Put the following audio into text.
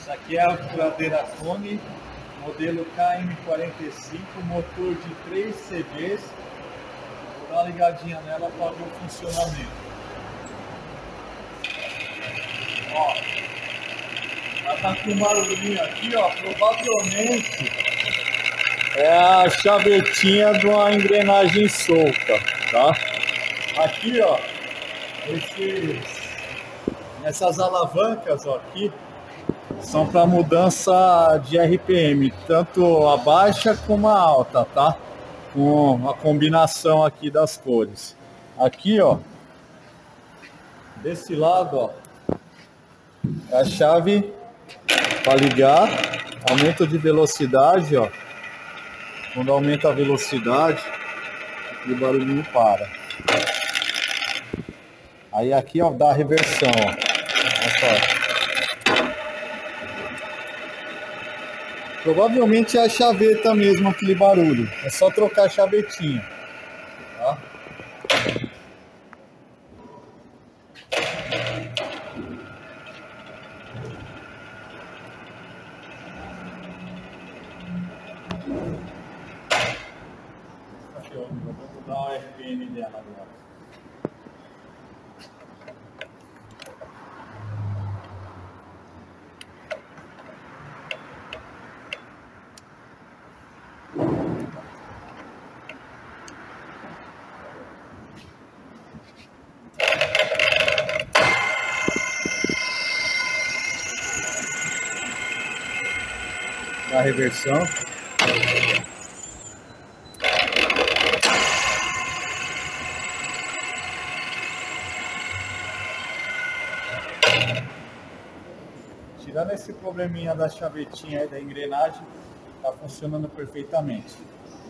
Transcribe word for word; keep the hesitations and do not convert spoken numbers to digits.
Essa aqui é a furadeira Cone, modelo K M quarenta e cinco, motor de três C Vs. Vou dar uma ligadinha nela para ver o funcionamento. Ó, ela tá com um barulhinho aqui, ó, provavelmente é a chavetinha de uma engrenagem solta, tá? Aqui, ó, esses, essas alavancas, ó, aqui, são para mudança de R P M, tanto a baixa como a alta, tá? Com a combinação aqui das cores. Aqui, ó, desse lado, ó, é a chave para ligar, aumento de velocidade, ó. Quando aumenta a velocidade, o barulhinho para. Aí aqui, ó, dá a reversão, ó. Olha só. Provavelmente é a chaveta mesmo, aquele barulho. É só trocar a chavetinha, tá? Aqui, ó, eu vou mudar o R P M dela agora. A reversão. Tirando esse probleminha da chavetinha aí da engrenagem, tá funcionando perfeitamente.